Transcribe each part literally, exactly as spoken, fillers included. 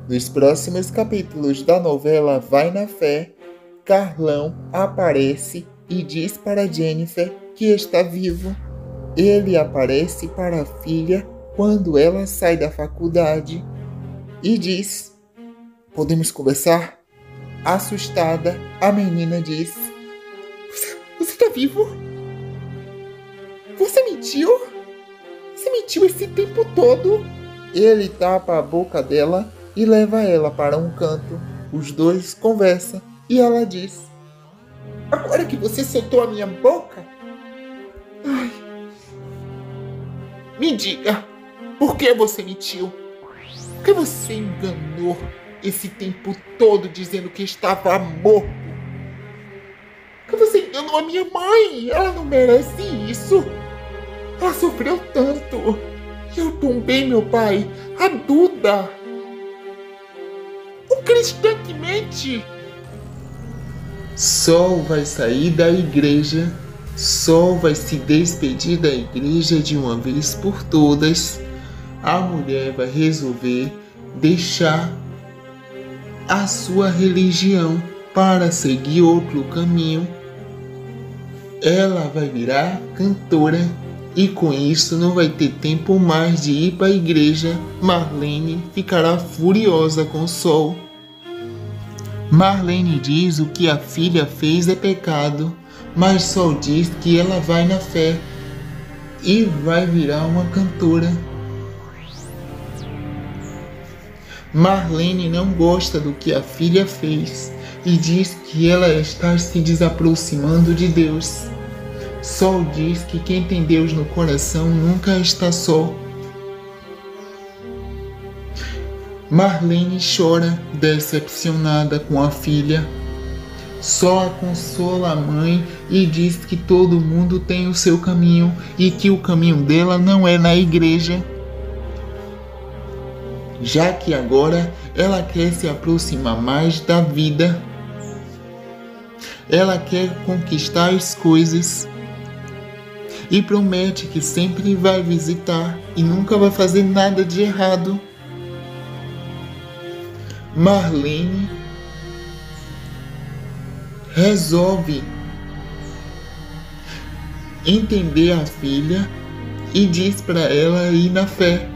Nos próximos capítulos da novela Vai na Fé, Carlão aparece e diz para Jennifer que está vivo. Ele aparece para a filha quando ela sai da faculdade e diz: "Podemos conversar?" Assustada, a menina diz: Você, você está vivo? Você mentiu? Você mentiu esse tempo todo? Ele tapa a boca dela e leva ela para um canto. Os dois conversam e ela diz: "Agora que você soltou a minha boca, ai, me diga, por que você mentiu? Por que você enganou esse tempo todo dizendo que estava morto? Por que você enganou a minha mãe? Ela não merece isso. Ela sofreu tanto. Eu tombei meu pai, a Duda. O cristão que mente." Sol vai sair da igreja. Sol vai se despedir da igreja de uma vez por todas. A mulher vai resolver deixar a sua religião para seguir outro caminho. Ela vai virar cantora e com isso não vai ter tempo mais de ir para a igreja. Marlene ficará furiosa com Sol. Marlene diz o que a filha fez é pecado, mas Sol diz que ela vai na fé e vai virar uma cantora. Marlene não gosta do que a filha fez e diz que ela está se desaproximando de Deus. Sol diz que quem tem Deus no coração nunca está só. Marlene chora, decepcionada com a filha. Só consola a mãe e diz que todo mundo tem o seu caminho e que o caminho dela não é na igreja, já que agora ela quer se aproximar mais da vida. Ela quer conquistar as coisas e promete que sempre vai visitar e nunca vai fazer nada de errado. Marlene resolve entender a filha e diz para ela ir na fé.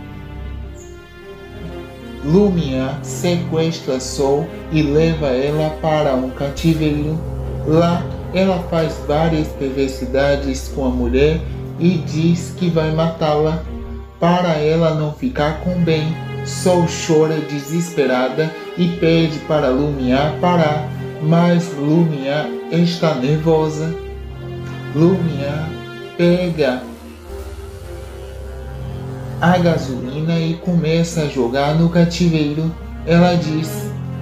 Lumiar sequestra Sol e leva ela para um cativeiro. Lá ela faz várias perversidades com a mulher e diz que vai matá-la para ela não ficar com bem. Sol chora desesperada e pede para Lumiar parar, mas Lumiar está nervosa. Lumiar pega a gasolina e começa a jogar no cativeiro. Ela diz: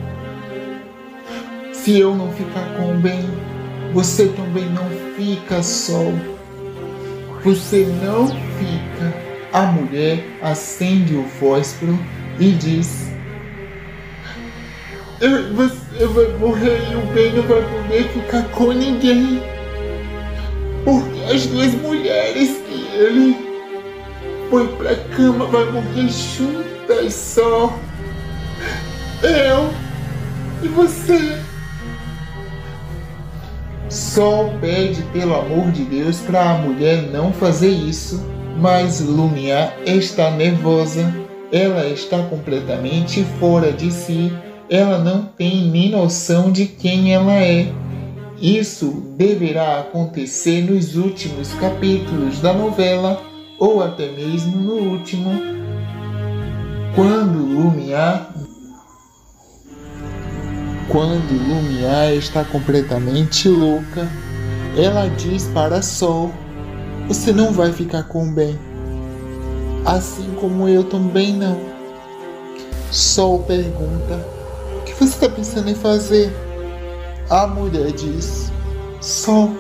"Se eu não ficar com bem, você também não fica, Sol. Você não fica." A mulher acende o fósforo e diz: "Eu, você vai morrer e o bem não vai poder ficar com ninguém. Porque as duas mulheres que ele põe pra cama vai morrer juntas só. Eu e você." Sol pede pelo amor de Deus para a mulher não fazer isso, mas Lumiar está nervosa. Ela está completamente fora de si. Ela não tem nem noção de quem ela é. Isso deverá acontecer nos últimos capítulos da novela, ou até mesmo no último, quando Lumiar quando Lumiar está completamente louca. Ela diz para Sol: "Você não vai ficar com bem, assim como eu também não." Sol pergunta: "O que você está pensando em fazer?" A mulher diz: "Sol,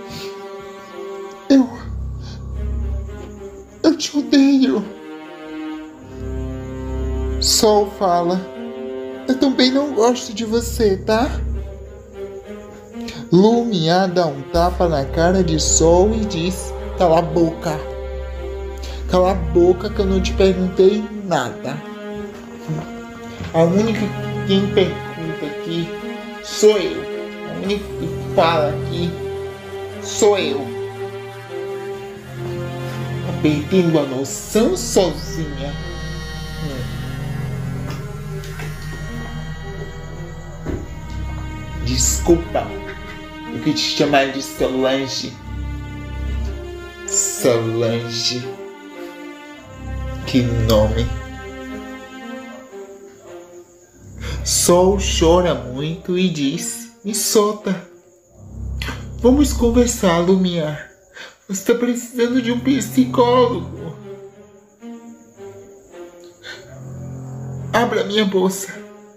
eu eu te odeio." Sol fala: "Eu também não gosto de você, tá?" Lumiar dá um tapa na cara de Sol e diz: "Cala a boca. Cala a boca que eu não te perguntei nada." A única quem pergunta aqui sou eu. A única que fala aqui sou eu. Tá perdendo a noção sozinha. Hum. Desculpa, eu quis te chamar de Solange. Solange. Que nome. Sol chora muito e diz: me solta. Vamos conversar, Lumiar. Você está precisando de um psicólogo. Abra minha bolsa.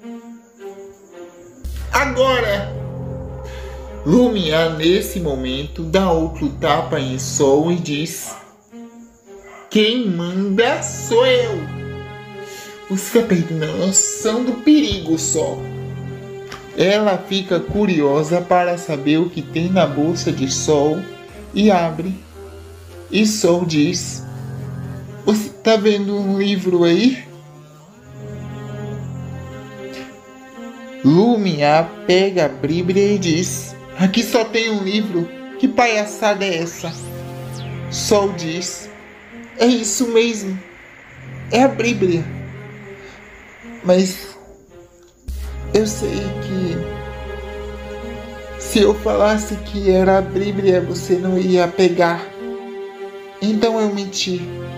Agora! Lumiar, nesse momento, dá outro tapa em Sol e diz: quem manda sou eu. Você está perdendo a noção do perigo, Sol. Ela fica curiosa para saber o que tem na bolsa de Sol e abre. E Sol diz: você está vendo um livro aí? Lumiar pega a Bíblia e diz: aqui só tem um livro. Que palhaçada é essa? Sol diz: é isso mesmo. É a Bíblia. Mas eu sei que se eu falasse que era a Bíblia, você não ia pegar. Então eu menti.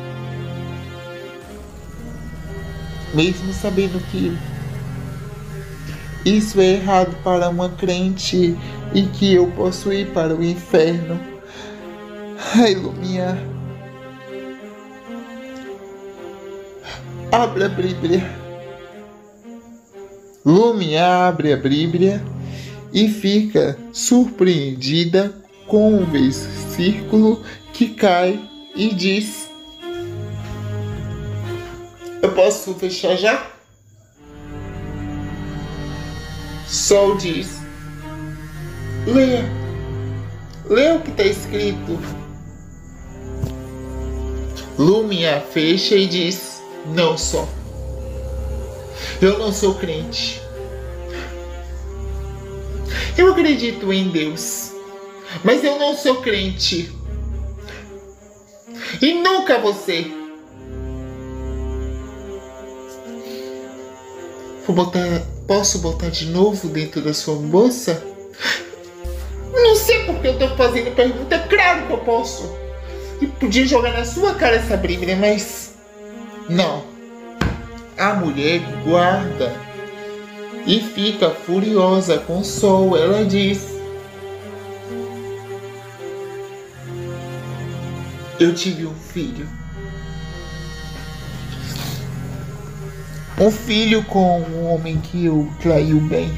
Mesmo sabendo que isso é errado para uma crente e que eu posso ir para o inferno. Ai, Lumiar. Abra a Bíblia. Lumiar abre a Bíblia e fica surpreendida com o versículo que cai e diz: eu posso fechar já? Sol diz: leia. Leia o que está escrito. Lumiar fecha e diz: não, Sol. Eu não sou crente. Eu acredito em Deus, mas eu não sou crente. E nunca você. Vou botar, posso botar de novo dentro da sua bolsa? Não sei porque eu tô fazendo pergunta. Claro que eu posso. E podia jogar na sua cara essa Bíblia, mas não. A mulher guarda e fica furiosa com o Sol. Ela diz: eu tive um filho. Um filho com um homem que eu traiu bem.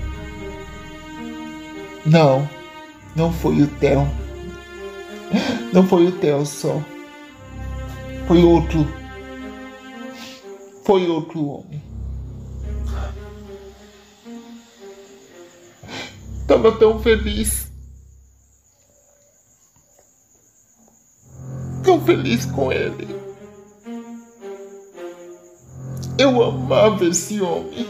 Não, não foi o Theo. Não foi o Theo só. Foi outro. Foi outro homem. Tava tão feliz. Tão feliz com ele. Eu amava esse homem.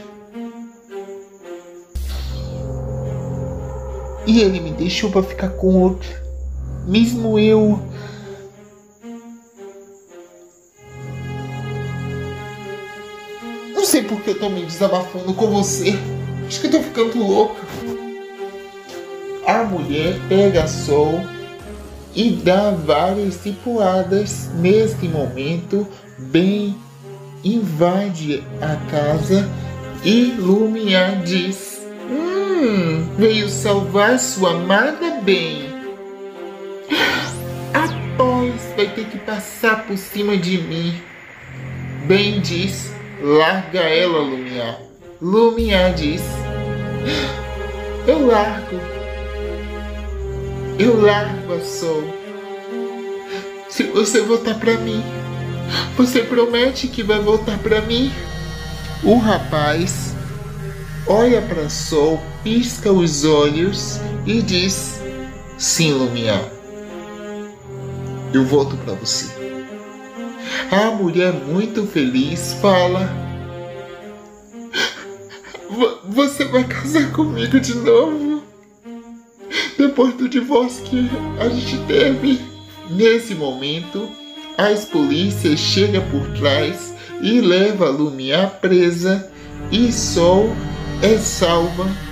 E ele me deixou pra ficar com outro. Mesmo eu... Não sei porque eu tô me desabafando com você. Acho que eu tô ficando louca. A mulher pega Sol e dá várias cipuadas. Neste momento, bem invade a casa e Lumiar diz: Hum, veio salvar sua amada bem. Após vai ter que passar por cima de mim. Bem diz: larga ela, Lumiar. Lumiar diz: eu largo. Eu largo a Sol. Se você voltar pra mim, você promete que vai voltar pra mim? O rapaz olha pra Sol, pisca os olhos e diz: sim, Lumiar, eu volto pra você. A mulher, muito feliz, fala: vo- você vai casar comigo de novo? Depois do divórcio que a gente teve. Nesse momento, as polícias chegam por trás e leva a Lumia presa, e Sol é salva